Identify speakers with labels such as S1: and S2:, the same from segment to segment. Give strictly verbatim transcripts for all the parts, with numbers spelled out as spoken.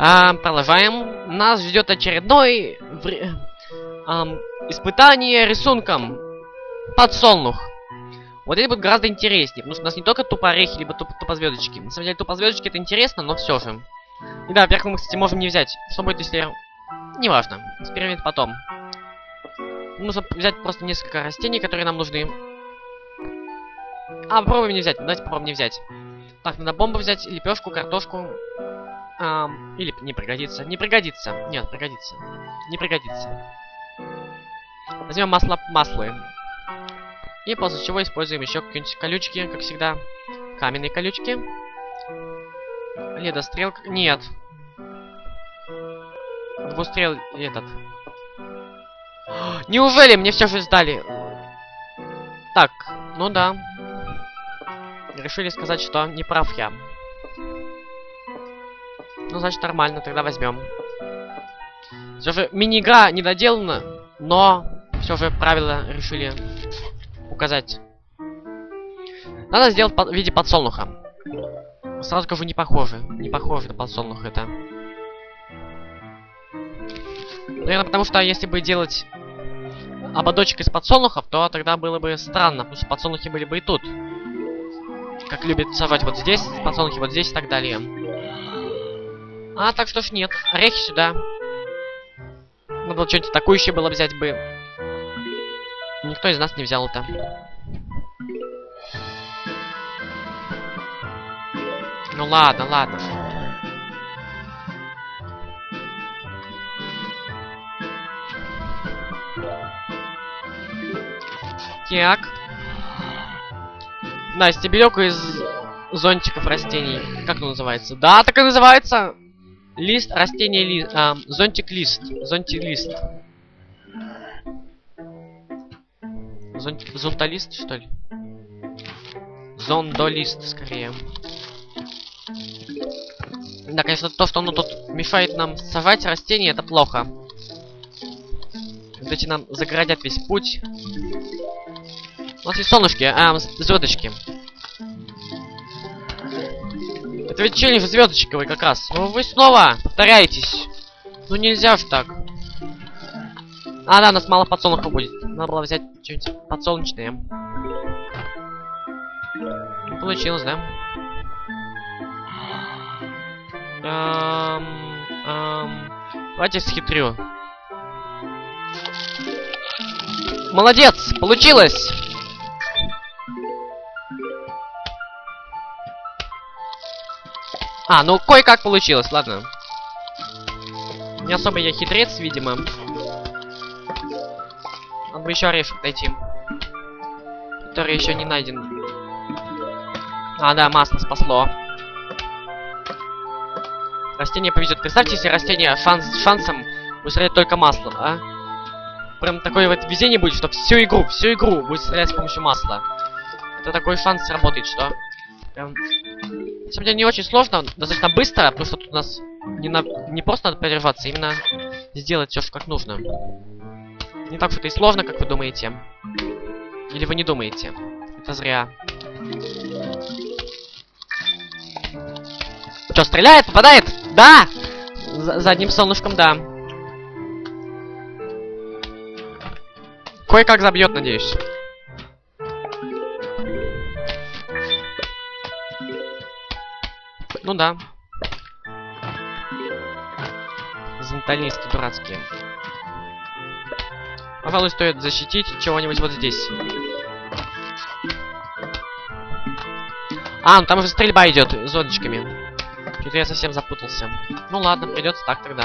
S1: А, продолжаем. Нас ждет очередной вре... а, испытание рисунком подсолнух. Вот это будет гораздо интереснее, потому что у нас не только тупо орехи, либо тупо, тупо звездочки. На самом деле тупо звездочки это интересно, но все же. И да, во-первых, мы, кстати, можем не взять. Что будет, если... Неважно. Эксперимент потом. Нужно взять просто несколько растений, которые нам нужны. А, попробуем не взять. Давайте попробуем не взять. Так, надо бомбу взять, лепешку, картошку. А, или не пригодится. Не пригодится. Нет, пригодится. Не пригодится. Возьмем масло, масло. И после чего используем еще какие-нибудь колючки, как всегда. Каменные колючки. Ледострел. Нет. Двустрел этот. Неужели мне все же сдали? Так, ну да. Решили сказать, что не прав я. Ну, значит, нормально, тогда возьмем. Все же мини-игра не доделана, но все же правила решили указать. Надо сделать под, в виде подсолнуха. Сразу скажу, не похоже. Не похоже на подсолнух это. Наверное, потому что если бы делать ободочек из подсолнухов, то тогда было бы странно, потому что подсолнухи были бы и тут. Как любят сажать вот здесь, подсолнухи вот здесь и так далее. А, так что ж нет. Орехи сюда. Надо было что-нибудь атакующее было взять бы. Никто из нас не взял это. Ну ладно, ладно. Так. Да, стебелек из зонтиков растений. Как он называется? Да, так и называется. Лист, растение, ли, а, зонтик лист. Зонтик лист. Зонтик, зонтолист, что ли? Зондолист, скорее. Да, конечно, то, что оно тут мешает нам сажать растения, это плохо. Вот эти нам загородят весь путь. У нас есть солнышки, а, звездочки. Это ведь челлендж звездочковый как раз. Ну вы снова повторяетесь. Ну нельзя же так. А, да, у нас мало подсолнуха будет. Надо было взять что-нибудь подсолнечное. Не получилось, да? Эм, эм, давайте схитрю. Молодец! Получилось! А, ну кое-как получилось, ладно. Не особо я хитрец, видимо. Надо бы еще орешек найти. Который еще не найден. А, да, масло спасло. Растение повезет. Представьте, если растение шанс, с шансом будет стрелять только маслом, а? Прям такое вот везение будет, что всю игру, всю игру будет стрелять с помощью масла. Это такой шанс сработает, что... Прям... На самом деле не очень сложно, достаточно быстро, потому что тут у нас не, на... не просто надо продержаться, именно сделать все, как нужно. Не так что-то и сложно, как вы думаете. Или вы не думаете. Это зря. Что, стреляет? Попадает? Да! За, за одним солнышком, да. Кое-как забьет, надеюсь. Ну да. Зонталисты дурацкие. Пожалуй, стоит защитить чего-нибудь вот здесь. А, ну там уже стрельба идет зоночками. Что-то я совсем запутался. Ну ладно, придется так тогда.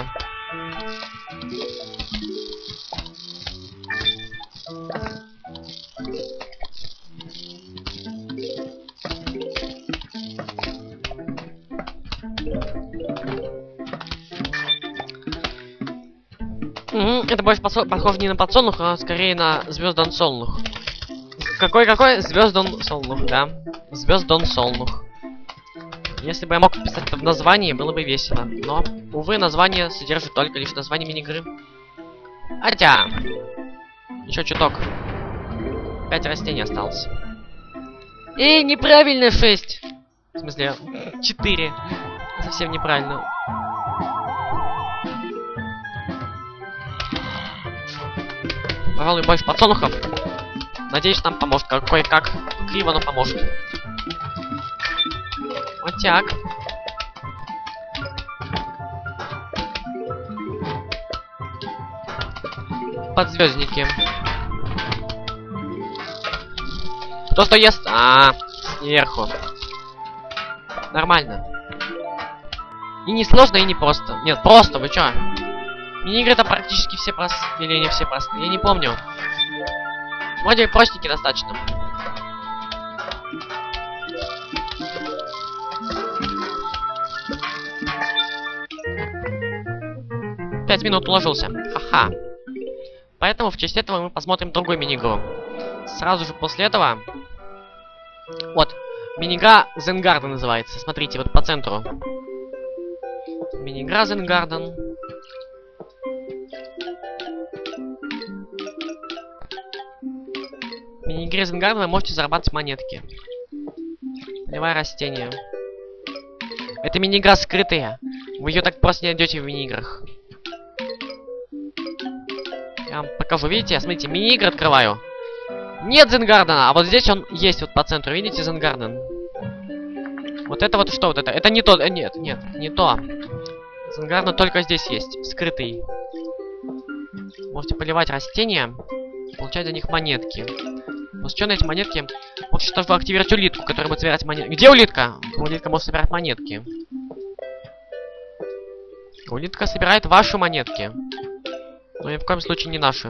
S1: Это больше похоже не на подсолнух, а скорее на звездан солнух. Какой-какой? Звездан солнух, да. Звездан солнух. Если бы я мог писать это в названии, было бы весело. Но, увы, название содержит только лишь название мини-игры. Хотя... Еще чуток. Пять растений осталось. Эй, неправильно шесть. В смысле, четыре. Совсем неправильно. Пожалуй, больше подсолнухов. Надеюсь, нам поможет. Кое-как. Криво, но поможет. Вот так. Подзвездники. Кто что ест? А, сверху. Нормально. И не сложно, и не просто. Нет, просто, вы чё? Мини-игры-то практически все простые. Или не все простые, я не помню. Вроде простенькие достаточно. Пять минут уложился. Ха-ха. Поэтому в честь этого мы посмотрим другую мини-игру. Сразу же после этого... Вот. Мини-игра Zen называется. Смотрите, вот по центру. Мини-игра Zen Garden. В мини-игре Zen Garden вы можете зарабатывать монетки. Поливая растения. Это мини-игра скрытая. Вы ее так просто не найдете в мини-играх. Я вам покажу. Видите? Смотрите, мини-игры открываю. Нет Zen Garden, а вот здесь он есть вот по центру. Видите, Zen Garden? Вот это вот что вот это? Это не то. Э, нет, нет, не то. Zen Garden только здесь есть. Скрытый. Можете поливать растения. Получать за них монетки. После чего на эти монетки... После того, что вы активируете улитку, которая будет собирать монетки. Где улитка? Улитка может собирать монетки. Улитка собирает ваши монетки. Но ни в коем случае не наши.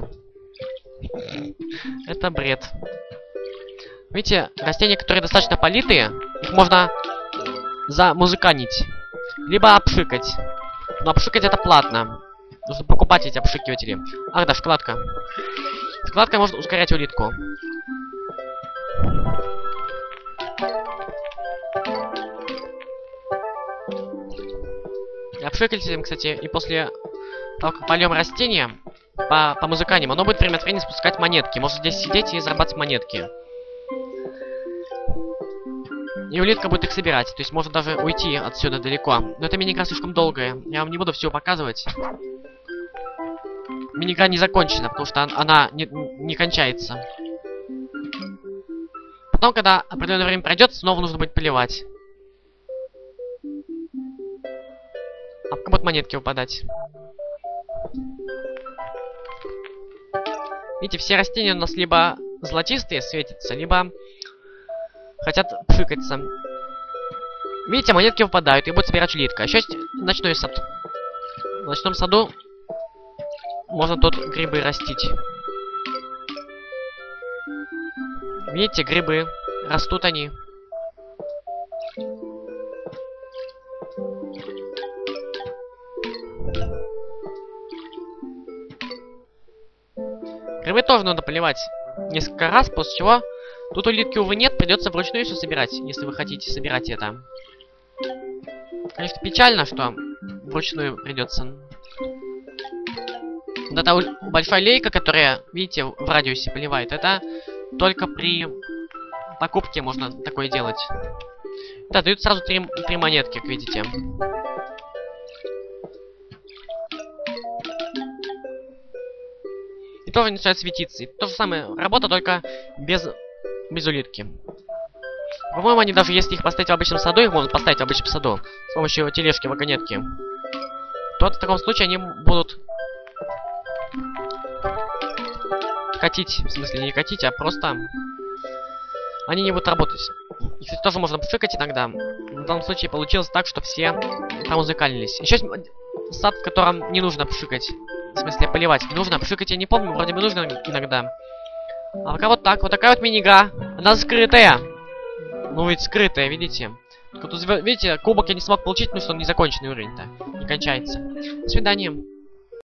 S1: Это бред. Видите, растения, которые достаточно политые, их можно замузыканить. Либо обшикать. Но обшикать это платно. Нужно покупать эти обшикиватели. Ах да, вкладка. Вкладкой можно ускорять улитку. И обшикателем, кстати, и после того, как польем растения, по, по музыканию, оно будет время от времени спускать монетки. Можно здесь сидеть и зарабатывать монетки. И улитка будет их собирать. То есть можно даже уйти отсюда далеко. Но эта мини-игра слишком долгая. Я вам не буду все показывать. Мини-игра не закончена, потому что она не, не кончается. Потом, когда определенное время пройдет, снова нужно будет поливать. А пока будут монетки выпадать. Видите, все растения у нас либо золотистые светятся, либо хотят пшикаться. Видите, монетки выпадают и будет собирать улитка. Еще есть ночной сад. В ночном саду можно тут грибы растить. Видите, грибы. Растут они. Грибы тоже надо поливать несколько раз, после чего тут улитки, увы, нет, придется вручную все собирать, если вы хотите собирать это. Конечно, печально, что вручную придется. Вот эта большая лейка, которая, видите, в радиусе поливает, это только при покупке можно такое делать. Да, дают сразу три, три монетки, как видите. И тоже начинает светиться. И то же самое, работа только без, без улитки. По-моему, они даже если их поставить в обычном саду, их можно поставить в обычном саду с помощью тележки, вагонетки, то в таком случае они будут катить. В смысле, не катить, а просто они не будут работать. И, кстати, тоже можно пшикать иногда. В данном случае получилось так, что все промузыкалились. Еще есть сад, в котором не нужно пшикать. В смысле, поливать не нужно. Пшикать я не помню, вроде бы нужно иногда. А пока вот так. Вот такая вот мини-игра. Она скрытая. Ну ведь скрытая, видите. Тут, видите, кубок я не смог получить, потому что он не законченный уровень-то. Не кончается. До свидания.